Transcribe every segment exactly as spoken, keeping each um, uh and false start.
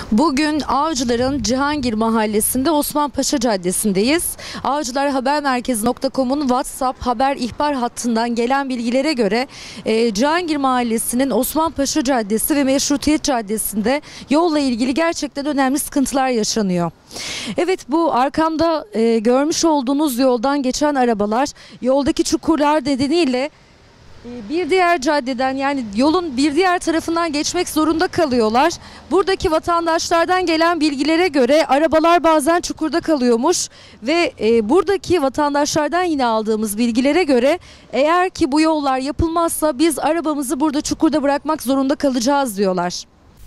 Bugün Avcılar'ın Cihangir Mahallesi'nde Osmanpaşa Caddesi'ndeyiz. Avcılar Haber Merkezi nokta com'un WhatsApp haber ihbar hattından gelen bilgilere göre e, Cihangir Mahallesi'nin Osmanpaşa Caddesi ve Meşrutiyet Caddesi'nde yolla ilgili gerçekten önemli sıkıntılar yaşanıyor. Evet, bu arkamda e, görmüş olduğunuz yoldan geçen arabalar yoldaki çukurlar nedeniyle bir diğer caddeden, yani yolun bir diğer tarafından geçmek zorunda kalıyorlar. Buradaki vatandaşlardan gelen bilgilere göre arabalar bazen çukurda kalıyormuş ve e, buradaki vatandaşlardan yine aldığımız bilgilere göre eğer ki bu yollar yapılmazsa biz arabamızı burada çukurda bırakmak zorunda kalacağız diyorlar.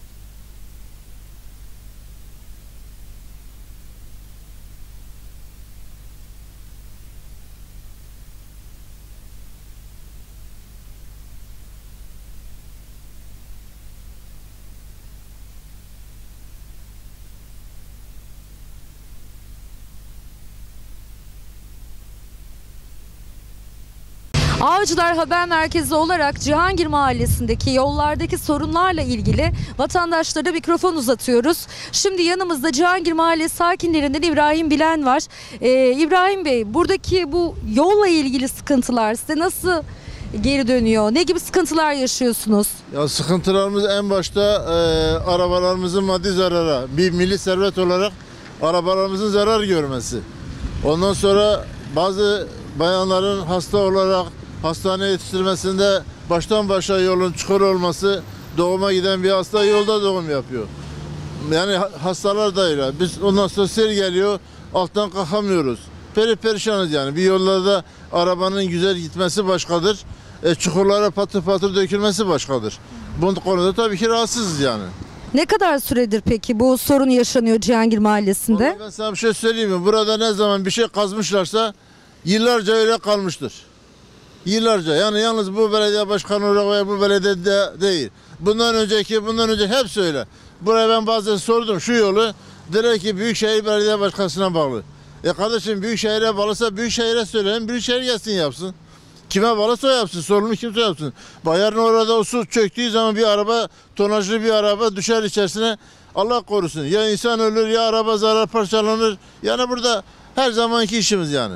Avcılar Haber Merkezi olarak Cihangir Mahallesi'ndeki yollardaki sorunlarla ilgili vatandaşlara mikrofon uzatıyoruz. Şimdi yanımızda Cihangir Mahallesi sakinlerinden İbrahim Bilen var. Ee, İbrahim Bey, buradaki bu yolla ilgili sıkıntılar size nasıl geri dönüyor? Ne gibi sıkıntılar yaşıyorsunuz? Ya sıkıntılarımız en başta e, arabalarımızın maddi zarara, bir milli servet olarak arabalarımızın zarar görmesi. Ondan sonra bazı bayanların hasta olarak hastaneye yetiştirmesinde baştan başa yolun çukur olması, doğuma giden bir hasta yolda doğum yapıyor. Yani hastalar da öyle. Biz ondan sonra sel geliyor, alttan kalkamıyoruz. Peri perişanız yani. Bir yollarda arabanın güzel gitmesi başkadır. E, çukurlara patır patır dökülmesi başkadır. Bu konuda tabii ki rahatsızız yani. Ne kadar süredir peki bu sorun yaşanıyor Cihangir Mahallesi'nde? Vallahi ben sana bir şey söyleyeyim mi? Burada ne zaman bir şey kazmışlarsa yıllarca öyle kalmıştır. Yıllarca, yani yalnız bu belediye başkanı olarak veya bu belediye de değil. Bundan önceki, bundan önce hep öyle. Buraya ben bazen sordum şu yolu. Dediler ki Büyükşehir Belediye Başkanı'na bağlı. E kardeşim, Büyükşehir'e bağlısa Büyükşehir'e söyleyin. Büyükşehir gelsin yapsın. Kime bağlısa o yapsın. Sorumlu kimse yapsın. Bayarın orada o su çöktüğü zaman bir araba, tonajlı bir araba düşer içerisine. Allah korusun. Ya insan ölür ya araba zarar parçalanır. Yani burada her zamanki işimiz yani.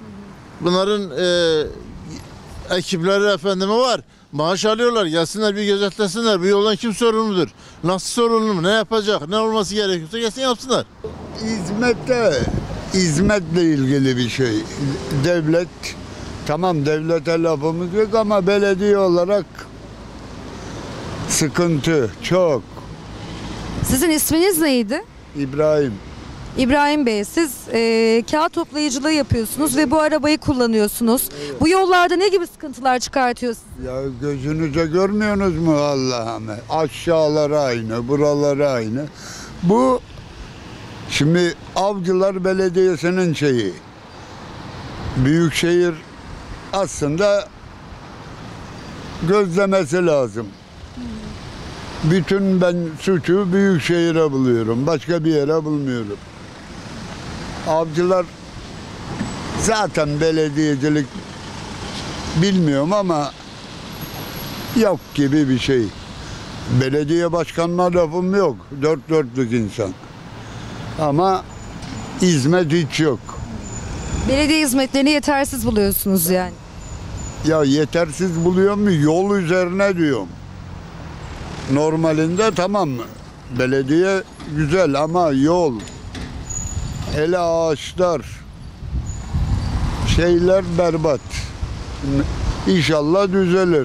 Bunların e, ekipleri efendime var. Maaş alıyorlar. Gelsinler bir gözetlesinler. Bu yoldan kim sorumludur? Nasıl sorumlu? Ne yapacak? Ne olması gerekiyorsa gelsin yapsınlar. Hizmette, hizmetle ilgili bir şey. Devlet, tamam devlete lafımız yok ama belediye olarak sıkıntı çok. Sizin isminiz neydi? İbrahim. İbrahim Bey, siz e, kağıt toplayıcılığı yapıyorsunuz ve bu arabayı kullanıyorsunuz. Evet. Bu yollarda ne gibi sıkıntılar çıkartıyor sizi? Ya gözünüze görmüyorsunuz mu Allah'ım? Aşağıları aynı, buraları aynı. Bu şimdi Avcılar Belediyesi'nin şeyi. Büyükşehir aslında gözlemesi lazım. Hmm. Bütün ben suçu Büyükşehir'e buluyorum. Başka bir yere bulmuyorum. Avcılar zaten belediyecilik bilmiyorum ama yok gibi bir şey. Belediye başkanına lafım yok. Dört dörtlük insan. Ama hizmet hiç yok. Belediye hizmetlerini yetersiz buluyorsunuz yani. Ya yetersiz buluyor mu? Yol üzerine diyorum. Normalinde tamam mı? Belediye güzel ama yol, hele ağaçlar, şeyler berbat. İnşallah düzelir.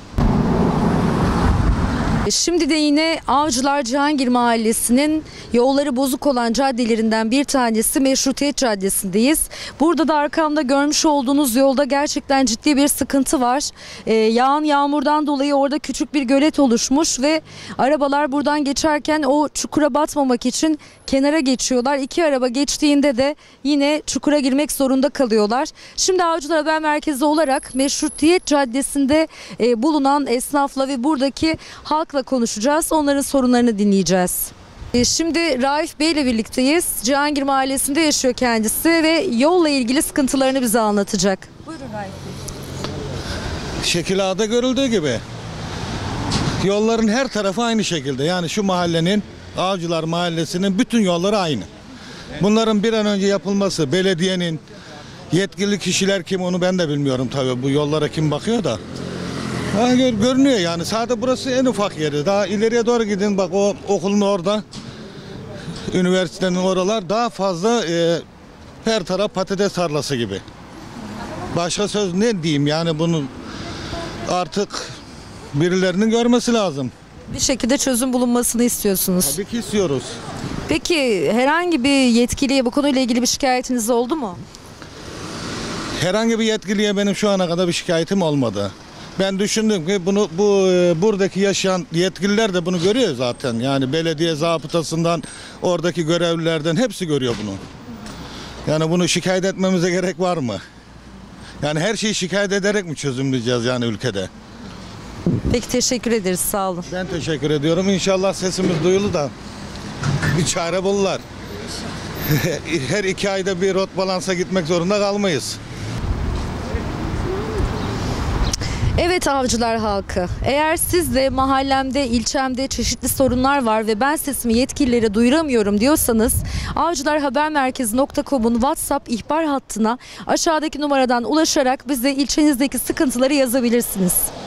Şimdi de yine Avcılar Cihangir Mahallesi'nin yolları bozuk olan caddelerinden bir tanesi Meşrutiyet Caddesi'ndeyiz. Burada da arkamda görmüş olduğunuz yolda gerçekten ciddi bir sıkıntı var. Ee, yağan yağmurdan dolayı orada küçük bir gölet oluşmuş ve arabalar buradan geçerken o çukura batmamak için kenara geçiyorlar. İki araba geçtiğinde de yine çukura girmek zorunda kalıyorlar. Şimdi Avcılar Haber Merkezi olarak Meşrutiyet Caddesi'nde e, bulunan esnafla ve buradaki halkla konuşacağız. Onların sorunlarını dinleyeceğiz. Şimdi Raif Bey ile birlikteyiz. Cihangir Mahallesi'nde yaşıyor kendisi ve yolla ilgili sıkıntılarını bize anlatacak. Buyurun Raif Bey. Şekil A'da görüldüğü gibi yolların her tarafı aynı şekilde. Yani şu mahallenin Avcılar Mahallesi'nin bütün yolları aynı. Bunların bir an önce yapılması, belediyenin yetkili kişiler kim onu ben de bilmiyorum tabii. Bu yollara kim bakıyor da. Ha, gör, görünüyor yani. Sadece burası en ufak yeri. Daha ileriye doğru gidin, bak o okulun orada. Üniversitenin oralar daha fazla e, her taraf patates tarlası gibi. Başka söz ne diyeyim yani, bunu artık birilerinin görmesi lazım. Bir şekilde çözüm bulunmasını istiyorsunuz. Tabii ki istiyoruz. Peki herhangi bir yetkiliye bu konuyla ilgili bir şikayetiniz oldu mu? Herhangi bir yetkiliye benim şu ana kadar bir şikayetim olmadı. Ben düşündüm ki bunu bu e, buradaki yaşayan yetkililer de bunu görüyor zaten. Yani belediye zabıtasından, oradaki görevlilerden hepsi görüyor bunu. Yani bunu şikayet etmemize gerek var mı? Yani her şeyi şikayet ederek mi çözümleyeceğiz yani ülkede? Peki teşekkür ederiz, sağ olun. Ben teşekkür ediyorum. İnşallah sesimiz duyulur da bir çare bulurlar. Her iki ayda bir rot balansa gitmek zorunda kalmayız. Evet Avcılar halkı, eğer siz de mahallemde, ilçemde çeşitli sorunlar var ve ben sesimi yetkililere duyuramıyorum diyorsanız avcılar haber merkezi nokta com'un WhatsApp ihbar hattına aşağıdaki numaradan ulaşarak bize ilçenizdeki sıkıntıları yazabilirsiniz.